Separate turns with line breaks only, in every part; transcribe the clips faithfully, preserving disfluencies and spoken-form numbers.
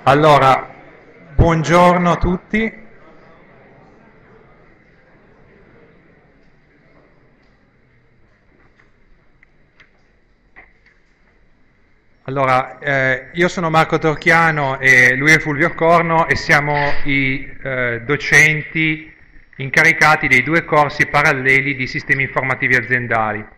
Allora, buongiorno a tutti. Allora, eh, io sono Marco Torchiano e lui è Fulvio Corno e siamo i eh, docenti incaricati dei due corsi paralleli di sistemi informativi aziendali.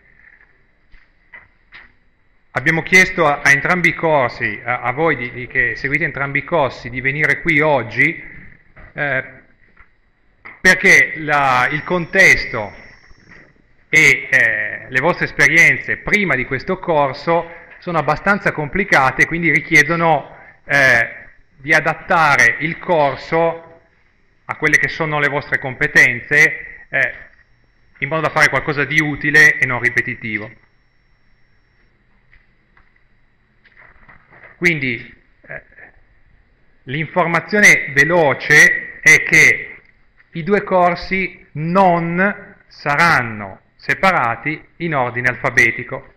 Abbiamo chiesto a, a entrambi i corsi, a, a voi di, di, che seguite entrambi i corsi, di venire qui oggi eh, perché la, il contesto e eh, le vostre esperienze prima di questo corso sono abbastanza complicate, quindi richiedono eh, di adattare il corso a quelle che sono le vostre competenze eh, in modo da fare qualcosa di utile e non ripetitivo. Quindi eh, l'informazione veloce è che i due corsi non saranno separati in ordine alfabetico,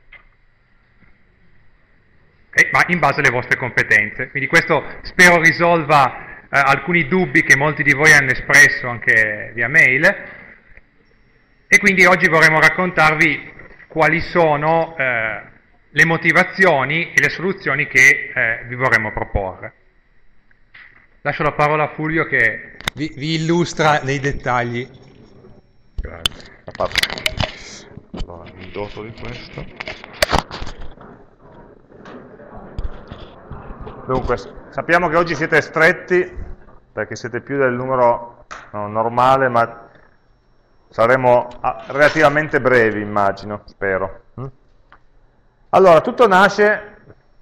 okay? Ma in base alle vostre competenze. Quindi questo spero risolva eh, alcuni dubbi che molti di voi hanno espresso anche via mail, e quindi oggi vorremmo raccontarvi quali sono eh, le motivazioni e le soluzioni che eh, vi vorremmo proporre. Lascio la parola a Fulvio che vi, vi illustra nei dettagli.
Grazie. Allora, mi doto di questo. Dunque, sappiamo che oggi siete stretti, perché siete più del numero no, normale, ma saremo ah, relativamente brevi, immagino, spero. Allora, tutto nasce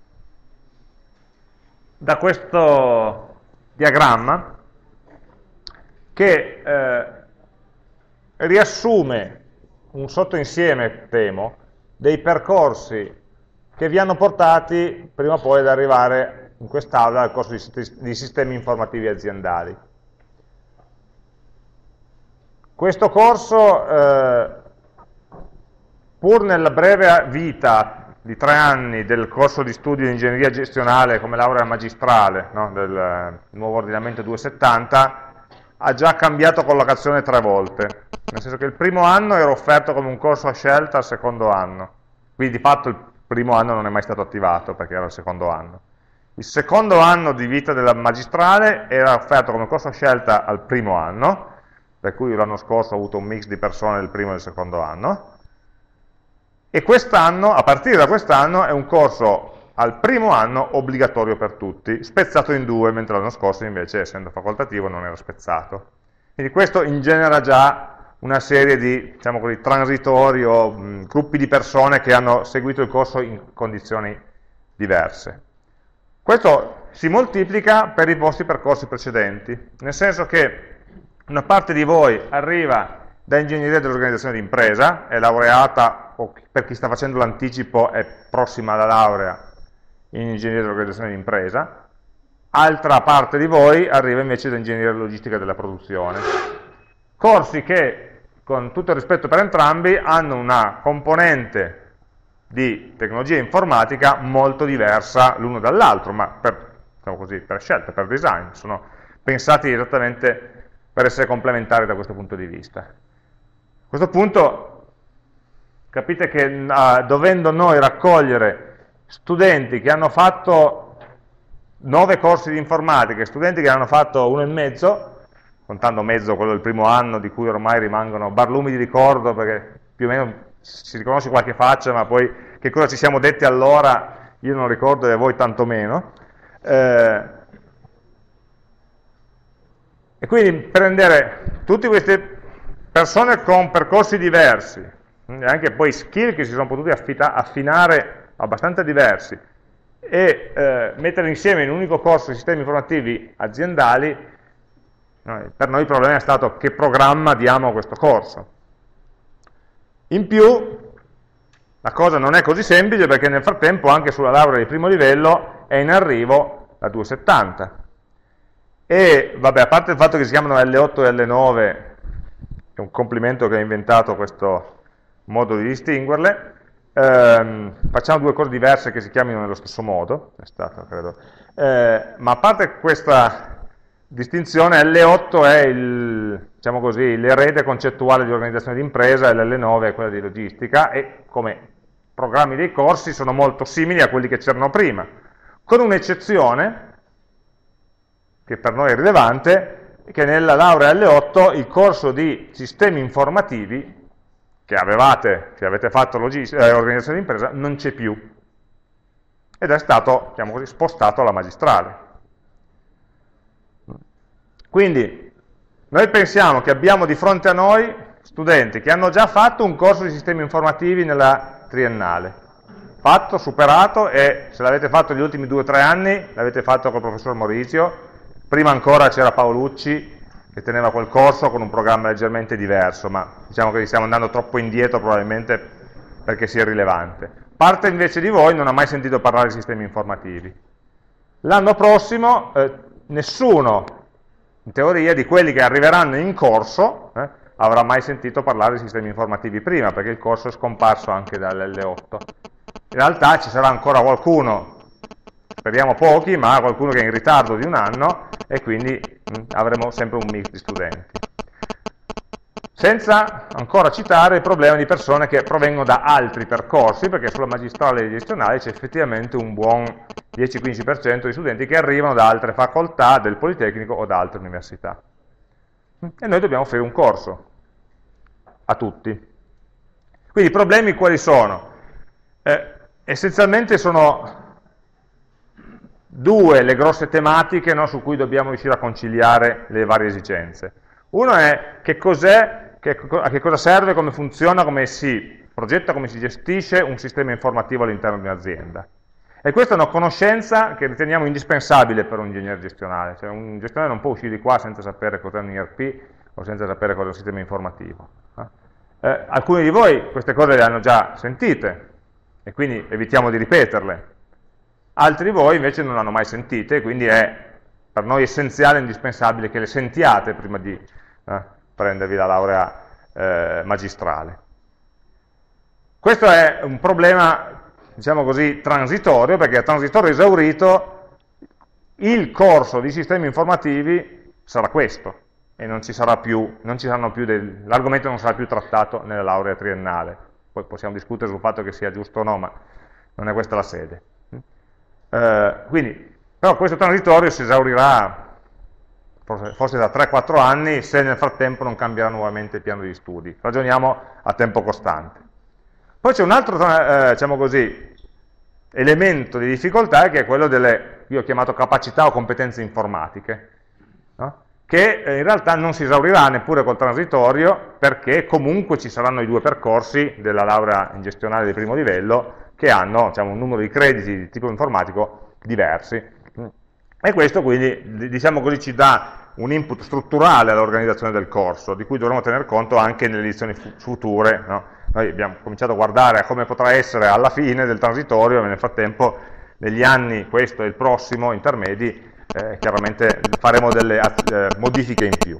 da questo diagramma che eh, riassume un sottoinsieme, temo, dei percorsi che vi hanno portati prima o poi ad arrivare in quest'aula al corso di, di sistemi informativi aziendali. Questo corso, eh, pur nella breve vita di tre anni del corso di studio di ingegneria gestionale come laurea magistrale, no, del nuovo ordinamento duecentosettanta, ha già cambiato collocazione tre volte, nel senso che il primo anno era offerto come un corso a scelta al secondo anno, quindi di fatto il primo anno non è mai stato attivato perché era il secondo anno. Il secondo anno di vita della magistrale era offerto come corso a scelta al primo anno, per cui l'anno scorso ho avuto un mix di persone del primo e del secondo anno, e quest'anno, a partire da quest'anno, è un corso al primo anno obbligatorio per tutti, spezzato in due, mentre l'anno scorso invece, essendo facoltativo, non era spezzato. Quindi questo ingenera già una serie di, diciamo così, transitori o mh, gruppi di persone che hanno seguito il corso in condizioni diverse. Questo si moltiplica per i vostri percorsi precedenti, nel senso che una parte di voi arriva da ingegneria dell'organizzazione di impresa, è laureata, o per chi sta facendo l'anticipo è prossima alla laurea in ingegneria dell'organizzazione di impresa, altra parte di voi arriva invece da ingegneria logistica della produzione. Corsi che, con tutto il rispetto per entrambi, hanno una componente di tecnologia informatica molto diversa l'uno dall'altro, ma per, diciamo così, per scelta, per design, sono pensati esattamente per essere complementari da questo punto di vista. A questo punto capite che uh, dovendo noi raccogliere studenti che hanno fatto nove corsi di informatica e studenti che hanno fatto uno e mezzo, contando mezzo quello del primo anno di cui ormai rimangono barlumi di ricordo perché più o meno si riconosce qualche faccia, ma poi che cosa ci siamo detti allora io non ricordo e voi tantomeno. Eh, e quindi prendere tutte queste persone con percorsi diversi, e anche poi skill che si sono potuti affinare abbastanza diversi, e eh, mettere insieme in un unico corso di sistemi informativi aziendali, no, per noi il problema è stato che programma diamo a questo corso. In più, la cosa non è così semplice perché nel frattempo anche sulla laurea di primo livello è in arrivo la duecentosettanta. E vabbè, a parte il fatto che si chiamano L otto e L nove, è un complimento che ha inventato questo modo di distinguerle, ehm, facciamo due cose diverse che si chiamino nello stesso modo, è stato, credo. Eh, ma a parte questa distinzione, L otto è il, diciamo così, l'erede concettuale di organizzazione di impresa e l'L nove è quella di logistica, e come programmi dei corsi sono molto simili a quelli che c'erano prima, con un'eccezione che per noi è rilevante, che nella laurea L otto il corso di sistemi informativi che avevate, che avete fatto eh, organizzazione di impresa, non c'è più, ed è stato, diciamo così, spostato alla magistrale. Quindi noi pensiamo che abbiamo di fronte a noi studenti che hanno già fatto un corso di sistemi informativi nella triennale, fatto, superato, e se l'avete fatto negli ultimi due o tre anni l'avete fatto col professor Maurizio, prima ancora c'era Paolucci che teneva quel corso con un programma leggermente diverso, ma diciamo che stiamo andando troppo indietro probabilmente perché sia rilevante. Parte invece di voi non ha mai sentito parlare di sistemi informativi. L'anno prossimo eh, nessuno, in teoria, di quelli che arriveranno in corso eh, avrà mai sentito parlare di sistemi informativi prima, perché il corso è scomparso anche dall'L otto. In realtà ci sarà ancora qualcuno, speriamo pochi, ma qualcuno che è in ritardo di un anno, e quindi mh, avremo sempre un mix di studenti. Senza ancora citare il problema di persone che provengono da altri percorsi, perché sulla magistrale e gestionale c'è effettivamente un buon dieci quindici per cento di studenti che arrivano da altre facoltà del Politecnico o da altre università. E noi dobbiamo offrire un corso a tutti. Quindi i problemi quali sono? Eh, essenzialmente sono due le grosse tematiche, no, su cui dobbiamo riuscire a conciliare le varie esigenze. Uno è che cos'è, che, a che cosa serve, come funziona, come si progetta, come si gestisce un sistema informativo all'interno di un'azienda. E questa è una conoscenza che riteniamo indispensabile per un ingegnere gestionale, cioè un gestionale non può uscire di qua senza sapere cos'è un I R P o senza sapere cos'è un sistema informativo. Eh, alcuni di voi queste cose le hanno già sentite e quindi evitiamo di ripeterle, altri di voi invece non le hanno mai sentite, quindi è per noi essenziale e indispensabile che le sentiate prima di eh, prendervi la laurea eh, magistrale. Questo è un problema, diciamo così, transitorio, perché a transitorio esaurito il corso di sistemi informativi sarà questo, e non ci sarà più, non ci saranno più del, l'argomento non sarà più trattato nella laurea triennale. Poi possiamo discutere sul fatto che sia giusto o no, ma non è questa la sede. Eh, quindi, però questo transitorio si esaurirà forse, forse da tre quattro anni, se nel frattempo non cambierà nuovamente il piano di studi. Ragioniamo a tempo costante. Poi c'è un altro, eh, diciamo così, elemento di difficoltà, che è quello delle, io ho chiamato capacità o competenze informatiche, no? Che eh, in realtà non si esaurirà neppure col transitorio, perché comunque ci saranno i due percorsi della laurea in gestionale di primo livello che hanno, diciamo, un numero di crediti di tipo informatico diversi. E questo quindi, diciamo così, ci dà un input strutturale all'organizzazione del corso, di cui dovremo tener conto anche nelle edizioni future, no? Noi abbiamo cominciato a guardare a come potrà essere alla fine del transitorio, e nel frattempo, negli anni, questo e il prossimo, intermedi, eh, chiaramente faremo delle eh, modifiche in più.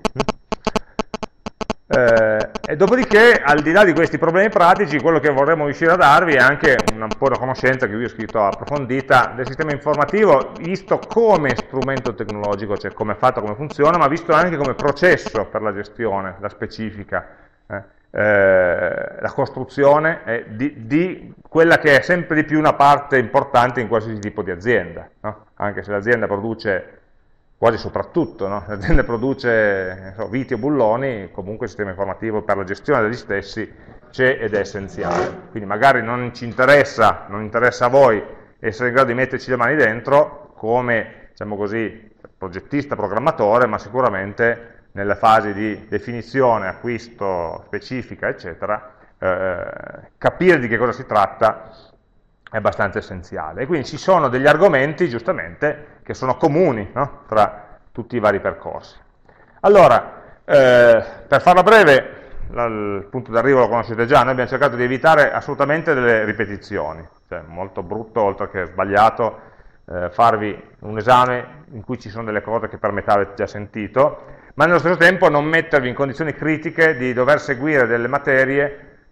Eh, e dopodiché, al di là di questi problemi pratici, quello che vorremmo riuscire a darvi è anche un po' di conoscenza, che vi ho scritto approfondita, del sistema informativo, visto come strumento tecnologico, cioè come è fatto, come funziona, ma visto anche come processo per la gestione, la specifica, eh, eh, la costruzione eh, di, di quella che è sempre di più una parte importante in qualsiasi tipo di azienda, no? Anche se l'azienda produce, quasi soprattutto, no? L'azienda produce so, viti o bulloni, comunque il sistema informativo per la gestione degli stessi c'è ed è essenziale. Quindi magari non ci interessa, non interessa a voi essere in grado di metterci le mani dentro come, diciamo così, progettista, programmatore, ma sicuramente nelle fasi di definizione, acquisto, specifica, eccetera, eh, capire di che cosa si tratta è abbastanza essenziale. E quindi ci sono degli argomenti, giustamente, che sono comuni, no? Tra tutti i vari percorsi. Allora, eh, per farla breve, la, il punto d'arrivo lo conoscete già, noi abbiamo cercato di evitare assolutamente delle ripetizioni, cioè molto brutto, oltre che sbagliato, eh, farvi un esame in cui ci sono delle cose che per metà avete già sentito, ma nello stesso tempo non mettervi in condizioni critiche di dover seguire delle materie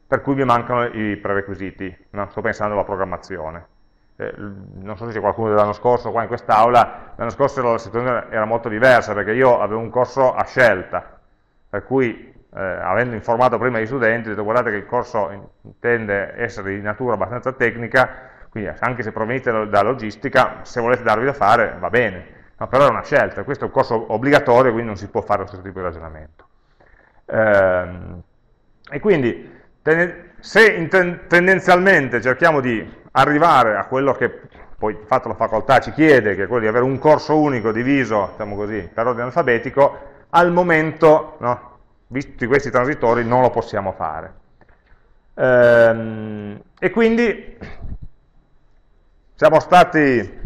per cui mi mancano i prerequisiti, no? Sto pensando alla programmazione. Eh, non so se c'è qualcuno dell'anno scorso qua in quest'aula, l'anno scorso la situazione era molto diversa, perché io avevo un corso a scelta, per cui eh, avendo informato prima gli studenti, ho detto guardate che il corso intende essere di natura abbastanza tecnica, quindi anche se provenite da logistica, se volete darvi da fare va bene, no, però è una scelta, questo è un corso obbligatorio, quindi non si può fare questo tipo di ragionamento. Ehm, e quindi se tendenzialmente cerchiamo di arrivare a quello che poi di fatto la facoltà ci chiede, che è quello di avere un corso unico diviso, diciamo così, per ordine alfabetico, al momento, no, visti questi transitori, non lo possiamo fare. Ehm, e quindi siamo stati,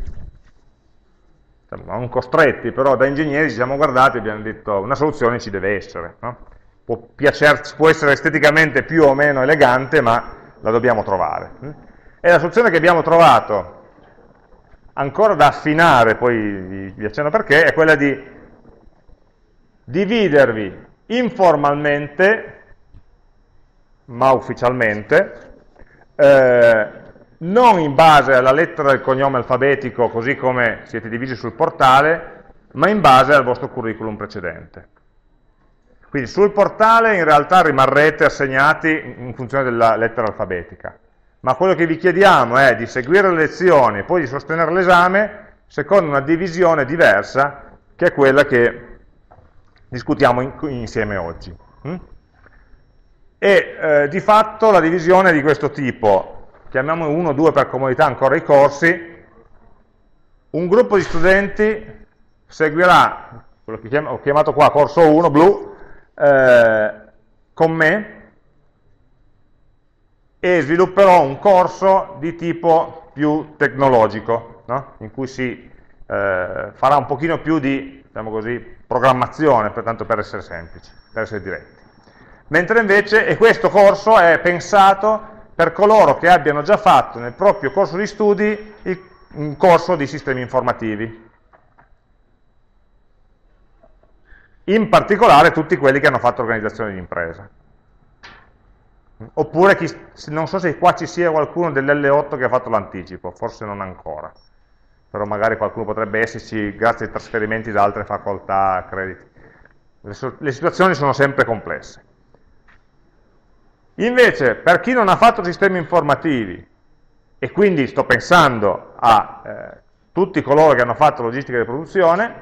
non costretti, però da ingegneri ci siamo guardati e abbiamo detto una soluzione ci deve essere, no? Può, piacerci, può essere esteticamente più o meno elegante, ma la dobbiamo trovare. E la soluzione che abbiamo trovato, ancora da affinare, poi vi accenno perché, è quella di dividervi informalmente, ma ufficialmente, eh, non in base alla lettera del cognome alfabetico, così come siete divisi sul portale, ma in base al vostro curriculum precedente. Quindi sul portale in realtà rimarrete assegnati in funzione della lettera alfabetica, ma quello che vi chiediamo è di seguire le lezioni e poi di sostenere l'esame secondo una divisione diversa, che è quella che discutiamo in, insieme oggi. Mm? E eh, di fatto la divisione è di questo tipo, chiamiamo uno o due per comodità ancora i corsi, un gruppo di studenti seguirà, quello che ho chiamato qua corso uno, blu, eh, con me, e svilupperò un corso di tipo più tecnologico, no? In cui si eh, farà un pochino più di, diciamo così, programmazione, pertanto per essere semplici, per essere diretti. Mentre invece, e questo corso è pensato per coloro che abbiano già fatto nel proprio corso di studi il, un corso di sistemi informativi. In particolare tutti quelli che hanno fatto organizzazione di impresa. Oppure, chi, non so se qua ci sia qualcuno dell'L otto che ha fatto l'anticipo, forse non ancora, però magari qualcuno potrebbe esserci grazie ai trasferimenti da altre facoltà, crediti. Le, le situazioni sono sempre complesse. Invece, per chi non ha fatto sistemi informativi, e quindi sto pensando a eh, tutti coloro che hanno fatto logistica di produzione,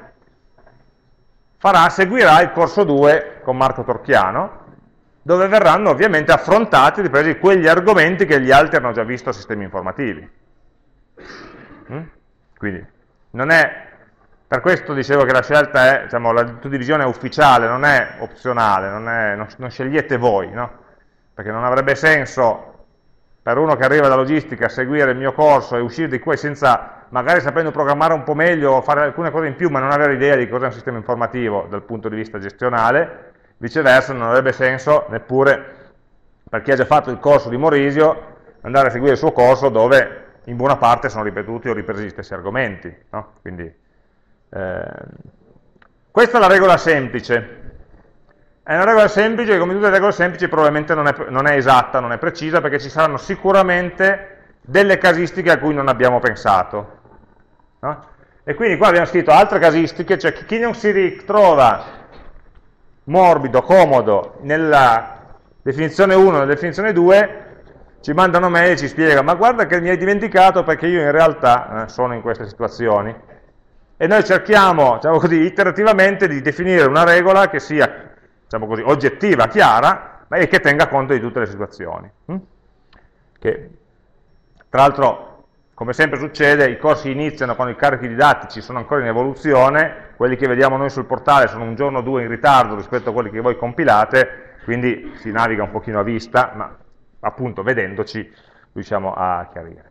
farà, seguirà il corso due con Marco Torchiano, dove verranno ovviamente affrontati e ripresi quegli argomenti che gli altri hanno già visto a sistemi informativi. Mm? Quindi, non è, per questo dicevo che la scelta è, diciamo, la divisione è ufficiale, non è opzionale, non, è, non, non scegliete voi, no? Perché non avrebbe senso per uno che arriva da logistica seguire il mio corso e uscire di qui senza, magari sapendo programmare un po' meglio o fare alcune cose in più, ma non avere idea di cosa è un sistema informativo dal punto di vista gestionale. Viceversa non avrebbe senso neppure per chi ha già fatto il corso di Morisio andare a seguire il suo corso dove in buona parte sono ripetuti o ripresi gli stessi argomenti, no? Quindi, eh, questa è la regola semplice. È una regola semplice che, come tutte le regole semplici, probabilmente non è, non è esatta, non è precisa, perché ci saranno sicuramente delle casistiche a cui non abbiamo pensato, no? E quindi qua abbiamo scritto altre casistiche, cioè chi non si ritrova morbido, comodo nella definizione uno e nella definizione due, ci mandano mail e ci spiega, ma guarda che mi hai dimenticato perché io in realtà eh, sono in queste situazioni. E noi cerchiamo, diciamo così, iterativamente di definire una regola che sia, diciamo così, oggettiva, chiara, ma e che tenga conto di tutte le situazioni. Hm? Che, tra l'altro, come sempre succede, i corsi iniziano quando i carichi didattici sono ancora in evoluzione, quelli che vediamo noi sul portale sono un giorno o due in ritardo rispetto a quelli che voi compilate, quindi si naviga un pochino a vista, ma appunto vedendoci riusciamo a chiarire.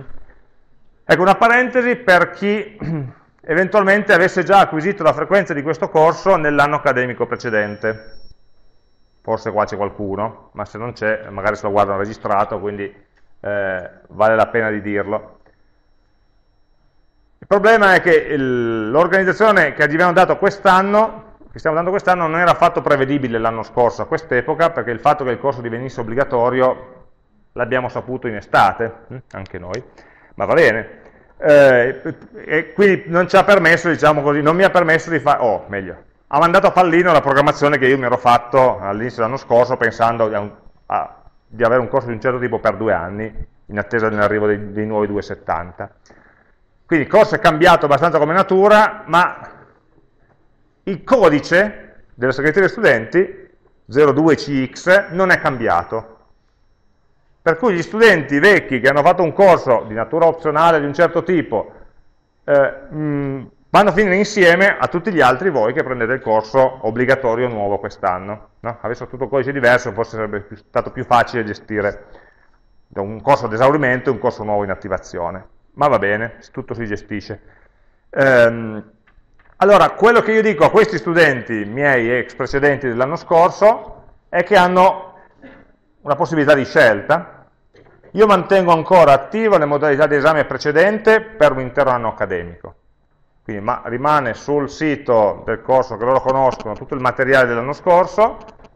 Ecco, una parentesi per chi eventualmente avesse già acquisito la frequenza di questo corso nell'anno accademico precedente. Forse qua c'è qualcuno, ma se non c'è, magari se lo guardano registrato, quindi eh, vale la pena di dirlo. Il problema è che l'organizzazione che abbiamo dato quest'anno che stiamo dando quest'anno non era affatto prevedibile l'anno scorso a quest'epoca, perché il fatto che il corso divenisse obbligatorio l'abbiamo saputo in estate, anche noi, ma va bene. Eh, e quindi non ci ha permesso, diciamo così, non mi ha permesso di fare, o oh, meglio, ha mandato a pallino la programmazione che io mi ero fatto all'inizio dell'anno scorso pensando a un, a, di avere un corso di un certo tipo per due anni, in attesa dell'arrivo dei, dei nuovi duecentosettanta. Quindi il corso è cambiato abbastanza come natura, ma il codice della segreteria studenti, zero due C X, non è cambiato. Per cui gli studenti vecchi che hanno fatto un corso di natura opzionale di un certo tipo eh, mh, vanno a finire insieme a tutti gli altri voi che prendete il corso obbligatorio nuovo quest'anno. No? Avessero tutto un codice diverso, forse sarebbe più, stato più facile gestire un corso ad esaurimento e un corso nuovo in attivazione. Ma va bene, tutto si gestisce. Ehm, allora, quello che io dico a questi studenti miei ex precedenti dell'anno scorso è che hanno una possibilità di scelta. Io mantengo ancora attiva le modalità di esame precedente per un intero anno accademico. Quindi ma, rimane sul sito del corso che loro conoscono tutto il materiale dell'anno scorso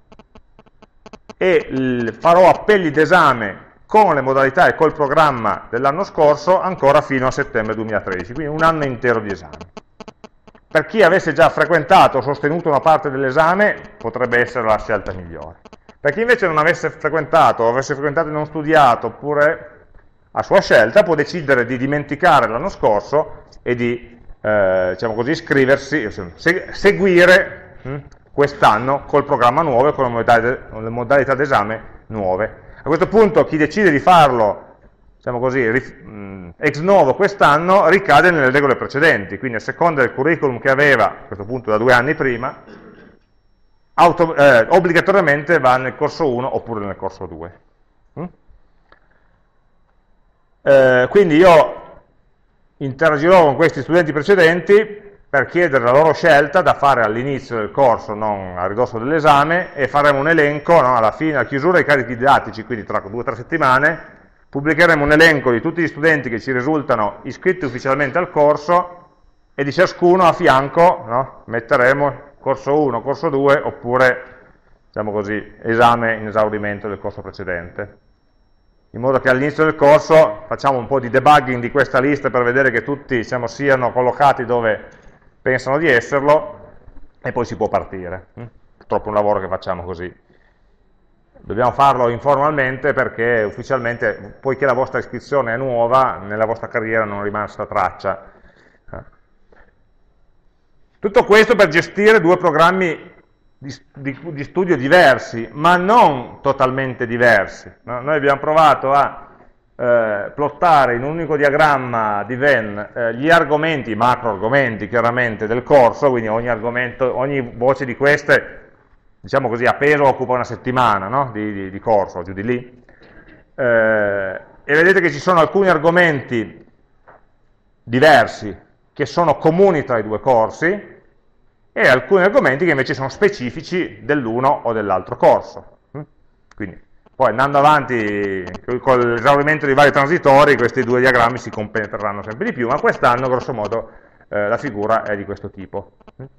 e il, farò appelli d'esame con le modalità e col programma dell'anno scorso ancora fino a settembre duemilatredici, quindi un anno intero di esame. Per chi avesse già frequentato o sostenuto una parte dell'esame potrebbe essere la scelta migliore. Per chi invece non avesse frequentato o avesse frequentato e non studiato, oppure a sua scelta, può decidere di dimenticare l'anno scorso e di, eh, diciamo così, iscriversi, seguire hm, quest'anno col programma nuovo e con le modalità, le modalità d'esame nuove. A questo punto chi decide di farlo, diciamo così, ex novo quest'anno, ricade nelle regole precedenti, quindi a seconda del curriculum che aveva, a questo punto da due anni prima, auto, eh, obbligatoriamente va nel corso uno oppure nel corso due. Mm? Eh, quindi io interagirò con questi studenti precedenti per chiedere la loro scelta da fare all'inizio del corso, non a ridosso dell'esame, e faremo un elenco, no, alla fine, alla chiusura dei carichi didattici, quindi tra due o tre settimane, pubblicheremo un elenco di tutti gli studenti che ci risultano iscritti ufficialmente al corso e di ciascuno a fianco no, metteremo corso uno, corso due, oppure, diciamo così, esame in esaurimento del corso precedente. In modo che all'inizio del corso facciamo un po' di debugging di questa lista per vedere che tutti diciamo, siano collocati dove pensano di esserlo e poi si può partire. Purtroppo è un lavoro che facciamo così. Dobbiamo farlo informalmente perché ufficialmente, poiché la vostra iscrizione è nuova, nella vostra carriera non rimane sta traccia. Tutto questo per gestire due programmi di, di, di studio diversi, ma non totalmente diversi. No? Noi abbiamo provato a eh, plottare in un unico diagramma di Venn eh, gli argomenti, i macro argomenti chiaramente del corso, quindi ogni argomento, ogni voce di queste, diciamo così, a peso occupa una settimana no? di, di, di corso, giù di lì, eh, e vedete che ci sono alcuni argomenti diversi che sono comuni tra i due corsi, e alcuni argomenti che invece sono specifici dell'uno o dell'altro corso. Quindi, poi andando avanti con l'esaurimento dei vari transitori, questi due diagrammi si compenetreranno sempre di più, ma quest'anno, grosso modo, eh, la figura è di questo tipo.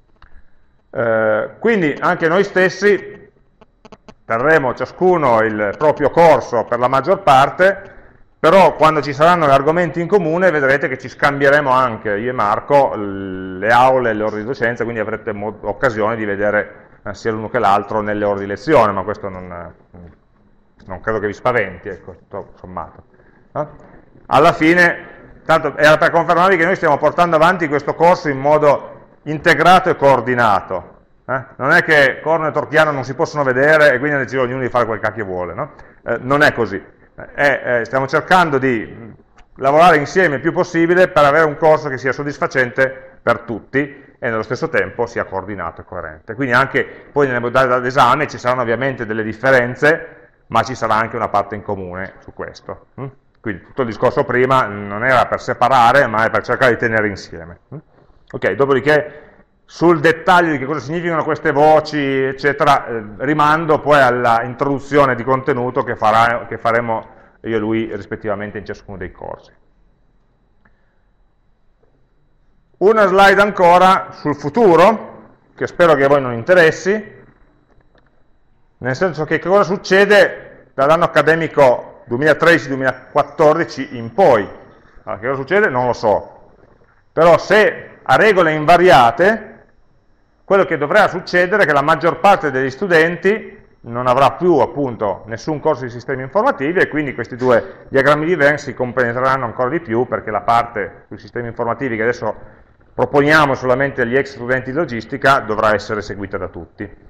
Eh, quindi anche noi stessi terremo ciascuno il proprio corso per la maggior parte, però quando ci saranno gli argomenti in comune vedrete che ci scambieremo anche, io e Marco, le aule e le ore di docenza, quindi avrete occasione di vedere sia l'uno che l'altro nelle ore di lezione, ma questo non, non credo che vi spaventi, ecco, tutto sommato. No? Alla fine, tanto era per confermarvi che noi stiamo portando avanti questo corso in modo integrato e coordinato. Eh? Non è che Corno e Torchiano non si possono vedere e quindi decide ognuno di fare quel cacchio vuole, no? eh, non è così. Eh, eh, stiamo cercando di lavorare insieme il più possibile per avere un corso che sia soddisfacente per tutti e nello stesso tempo sia coordinato e coerente. Quindi anche poi nelle modalità d'esame ci saranno ovviamente delle differenze, ma ci sarà anche una parte in comune su questo. Quindi tutto il discorso prima non era per separare, ma è per cercare di tenere insieme. Ok, dopodiché sul dettaglio di che cosa significano queste voci, eccetera, eh, rimando poi alla introduzione di contenuto che, farà, che faremo io e lui rispettivamente in ciascuno dei corsi. Una slide ancora sul futuro. che spero che a voi non interessi, nel senso che che cosa succede dall'anno accademico duemilatredici duemilaquattordici in poi. Allora, che cosa succede? Non lo so. Però se a regole invariate, quello che dovrà succedere è che la maggior parte degli studenti non avrà più appunto nessun corso di sistemi informativi e quindi questi due diagrammi di Venn si compenetreranno ancora di più, perché la parte sui sistemi informativi che adesso proponiamo solamente agli ex studenti di logistica dovrà essere seguita da tutti.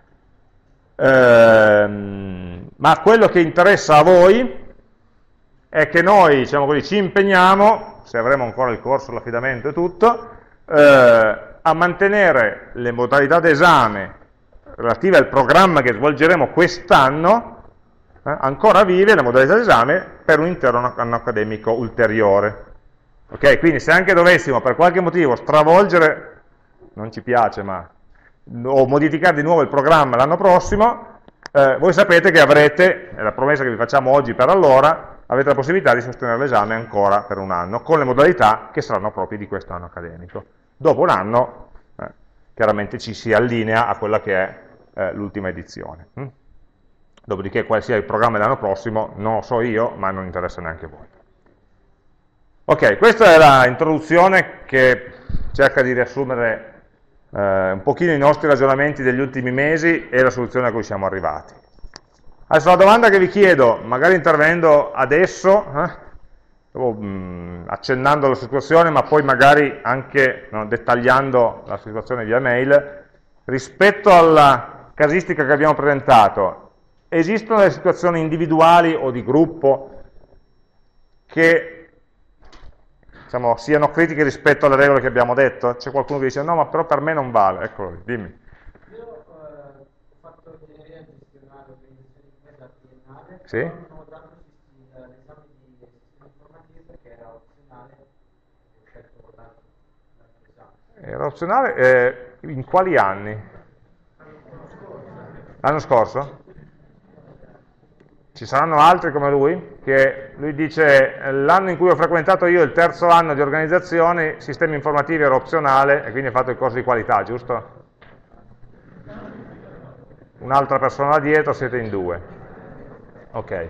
Ehm, ma quello che interessa a voi è che noi, diciamo così, ci impegniamo, se avremo ancora il corso, l'affidamento e tutto, eh, a mantenere le modalità d'esame relative al programma che svolgeremo quest'anno eh, ancora vive, le modalità d'esame, per un intero anno accademico ulteriore. Ok, quindi se anche dovessimo per qualche motivo stravolgere, non ci piace, ma o modificare di nuovo il programma l'anno prossimo, eh, voi sapete che avrete, è la promessa che vi facciamo oggi per allora, avete la possibilità di sostenere l'esame ancora per un anno, con le modalità che saranno proprie di questo anno accademico. Dopo un anno, eh, chiaramente ci si allinea a quella che è eh, l'ultima edizione. Hm? Dopodiché quale sia il programma dell'anno prossimo, non lo so io, ma non interessa neanche a voi. Ok, questa è l'introduzione che cerca di riassumere eh, un pochino i nostri ragionamenti degli ultimi mesi e la soluzione a cui siamo arrivati. Adesso la domanda che vi chiedo, magari intervenendo adesso, eh, o, mh, accennando la situazione, ma poi magari anche no, dettagliando la situazione via mail, rispetto alla casistica che abbiamo presentato, esistono delle situazioni individuali o di gruppo che diciamo, siano critiche rispetto alle regole che abbiamo detto? C'è qualcuno che dice no, ma però per me non vale, eccolo lì, dimmi.
Io eh, ho fatto ingegneria gestionale, organizzazione di impresa triennale,
sì?
non ho dato l'esame di sistema informativo perché era opzionale, ho scelto l'altro esame.
Era opzionale, eh, in quali anni? L'anno scorso? Ci saranno altri come lui? Che lui dice, l'anno in cui ho frequentato io, il terzo anno di organizzazione, sistemi informativi era opzionale e quindi ha fatto il corso di qualità, giusto? Un'altra persona là dietro, siete in due. Ok.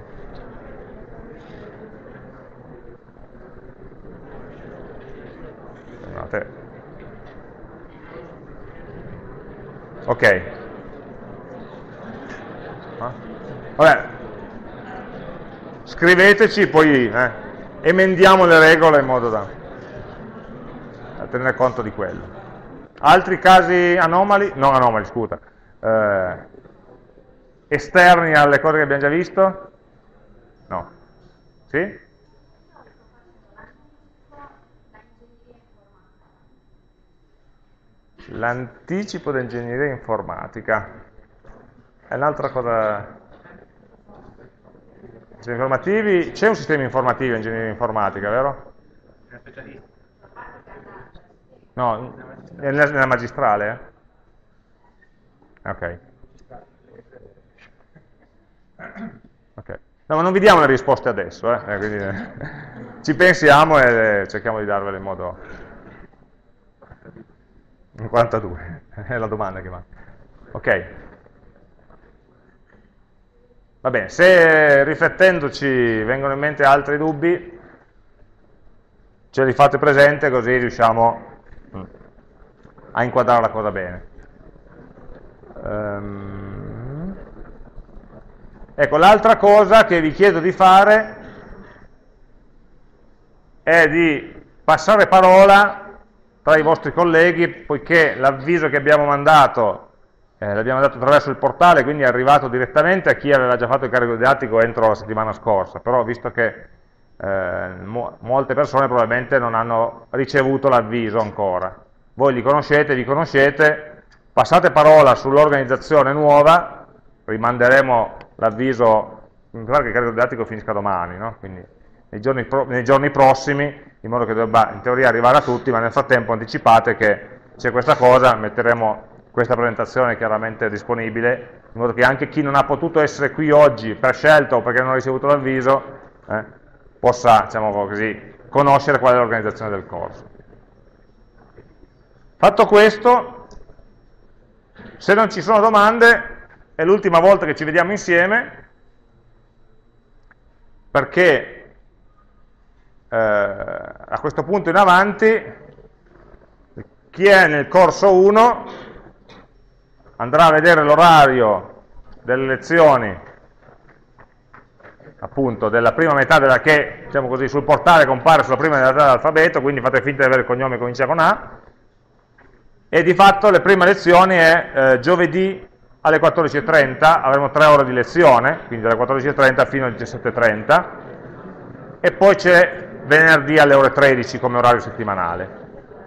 Guardate. Ok. Ah. Vabbè. Scriveteci, poi eh, emendiamo le regole in modo da, da tenere conto di quello. Altri casi anomali? No, anomali, scusa. Eh, esterni alle cose che abbiamo già visto? No. Sì? L'anticipo d'ingegneria informatica. È un'altra cosa... Sistemi informativi, c'è un sistema informativo in ingegneria informatica, vero? No, nella, nella magistrale? Eh? Ok. Ok. No, ma non vi diamo le risposte adesso, eh? Quindi, eh, ci pensiamo e cerchiamo di darvele in modo... In quarantadue, è la domanda che manca. Ok. Va bene, se riflettendoci vengono in mente altri dubbi, ce li fate presente così riusciamo a inquadrare la cosa bene. Um, ecco, l'altra cosa che vi chiedo di fare è di passare parola tra i vostri colleghi, poiché l'avviso che abbiamo mandato Eh, l'abbiamo dato attraverso il portale, quindi è arrivato direttamente a chi aveva già fatto il carico didattico entro la settimana scorsa, però visto che eh, mo molte persone probabilmente non hanno ricevuto l'avviso ancora. Voi li conoscete, vi conoscete, passate parola sull'organizzazione nuova, rimanderemo l'avviso, mi pare che il carico didattico finisca domani, no? Quindi nei giorni, pro nei giorni prossimi, in modo che debba in teoria arrivare a tutti, ma nel frattempo anticipate che c'è questa cosa, metteremo questa presentazione chiaramente disponibile, in modo che anche chi non ha potuto essere qui oggi per scelta o perché non ha ricevuto l'avviso, eh, possa, diciamo così, conoscere qual è l'organizzazione del corso. Fatto questo, Se non ci sono domande, è l'ultima volta che ci vediamo insieme, perché eh, a questo punto in avanti chi è nel corso uno andrà a vedere l'orario delle lezioni, appunto, della prima metà della che, diciamo così, sul portale compare sulla prima metà dell'alfabeto, quindi fate finta di avere il cognome che comincia con A, e di fatto le prime lezioni è eh, giovedì alle quattordici e trenta, avremo tre ore di lezione, quindi dalle quattordici e trenta fino alle diciassette e trenta, e poi c'è venerdì alle ore tredici come orario settimanale.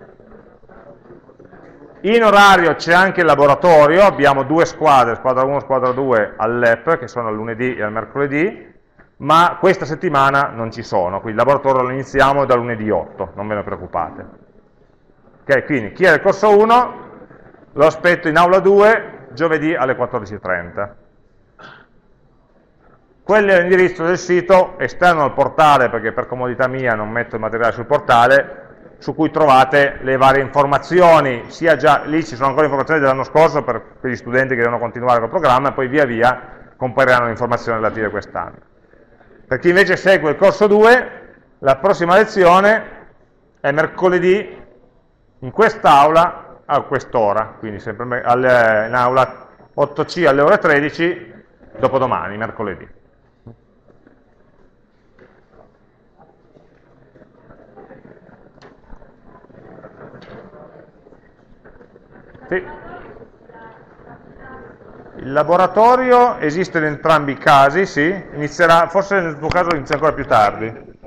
In orario c'è anche il laboratorio, abbiamo due squadre, squadra uno e squadra due all'E P, che sono al lunedì e al mercoledì, ma questa settimana non ci sono, quindi il laboratorio lo iniziamo da lunedì otto, non ve ne preoccupate. Ok, quindi chi è nel corso uno lo aspetto in aula due giovedì alle quattordici e trenta. Quello è l'indirizzo del sito esterno al portale, perché per comodità mia non metto il materiale sul portale, su cui trovate le varie informazioni, sia già lì ci sono ancora informazioni dell'anno scorso per, per gli studenti che devono continuare col programma, e poi via via compariranno le informazioni relative a quest'anno. Per chi invece segue il corso due, la prossima lezione è mercoledì in quest'aula a quest'ora, quindi sempre alle, in aula otto C alle ore tredici, dopodomani, mercoledì. Sì. Il laboratorio esiste in entrambi i casi, sì, inizierà, forse nel tuo caso inizia ancora più tardi.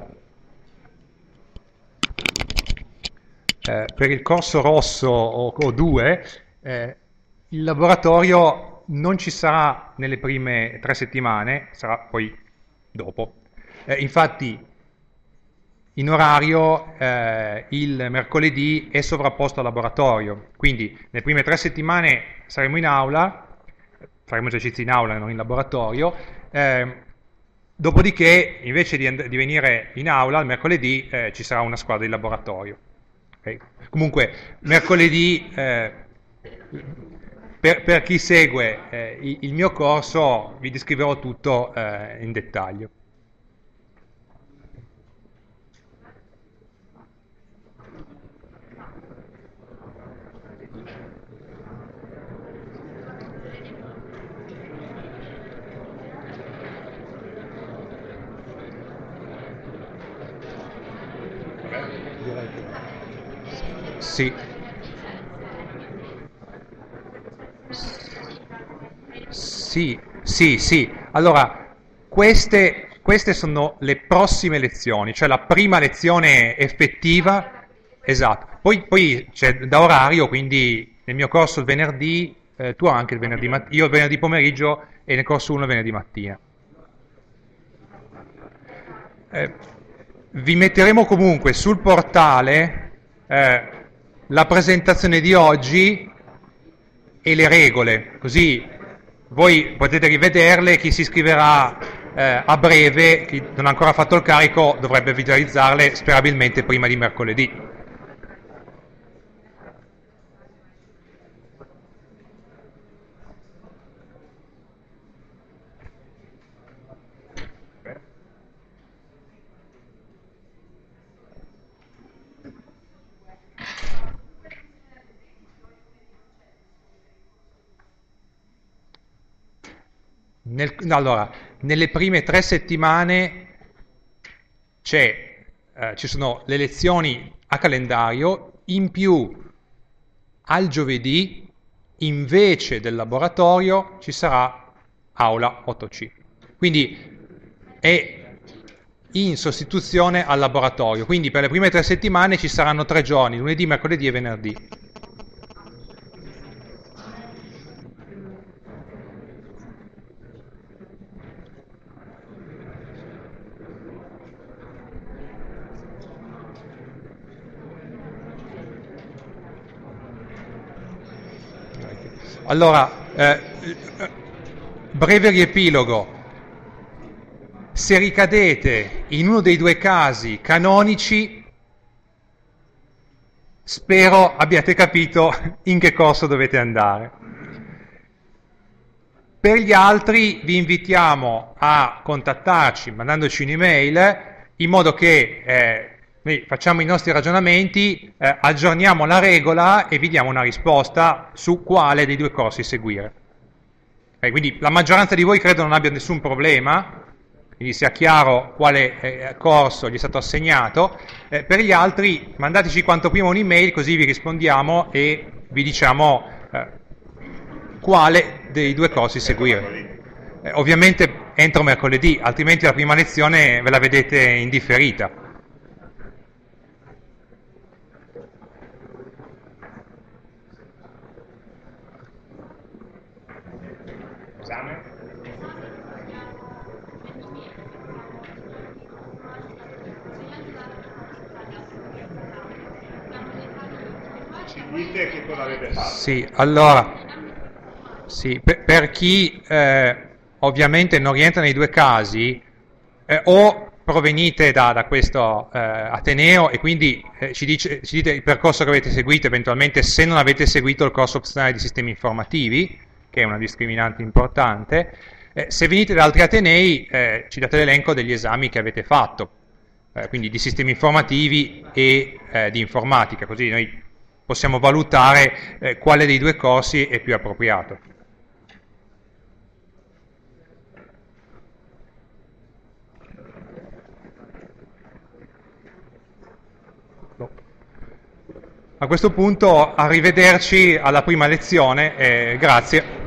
Eh, per il corso rosso o due, eh, il laboratorio non ci sarà nelle prime tre settimane, sarà poi dopo. Eh, infatti, in orario eh, il mercoledì è sovrapposto al laboratorio, quindi nelle prime tre settimane saremo in aula, faremo esercizi in aula e non in laboratorio, eh, dopodiché invece di, di venire in aula il mercoledì eh, ci sarà una squadra di laboratorio. Okay? Comunque mercoledì eh, per, per chi segue eh, il mio corso vi descriverò tutto eh, in dettaglio. Sì. Sì, sì, sì. Allora, queste, queste sono le prossime lezioni, cioè la prima lezione effettiva, esatto. Poi, poi c'è da orario, quindi nel mio corso il venerdì, eh, tu anche il venerdì mattina, io il venerdì pomeriggio e nel corso uno il venerdì mattina. Eh, vi metteremo comunque sul portale eh, la presentazione di oggi e le regole, così voi potete rivederle, chi si iscriverà eh, a breve, chi non ha ancora fatto il carico, dovrebbe visualizzarle sperabilmente prima di mercoledì. Nel, allora, nelle prime tre settimane c'è, eh, ci sono le lezioni a calendario, in più al giovedì invece del laboratorio ci sarà aula otto C. Quindi è in sostituzione al laboratorio. Quindi per le prime tre settimane ci saranno tre giorni, lunedì, mercoledì e venerdì. Allora, eh, breve riepilogo. Se ricadete in uno dei due casi canonici, spero abbiate capito in che corso dovete andare. per gli altri vi invitiamo a contattarci mandandoci un'email in modo che eh, noi facciamo i nostri ragionamenti, eh, aggiorniamo la regola e vi diamo una risposta su quale dei due corsi seguire. Eh, quindi la maggioranza di voi credo non abbia nessun problema, quindi sia chiaro quale eh, corso gli è stato assegnato. Eh, per gli altri mandateci quanto prima un'email, così vi rispondiamo e vi diciamo eh, quale dei due corsi seguire. Eh, ovviamente entro mercoledì, altrimenti la prima lezione ve la vedete in differita.
Esame? Ci dite che cosa avete fatto?
Sì, allora, sì, per, per chi eh, ovviamente non rientra nei due casi, eh, o provenite da, da questo eh, Ateneo e quindi eh, ci, dice, ci dite il percorso che avete seguito, eventualmente se non avete seguito il corso opzionale di sistemi informativi, che è una discriminante importante. Eh, se venite da altri Atenei eh, ci date l'elenco degli esami che avete fatto, eh, quindi di sistemi informativi e eh, di informatica, così noi possiamo valutare eh, quale dei due corsi è più appropriato. A questo punto arrivederci alla prima lezione e grazie.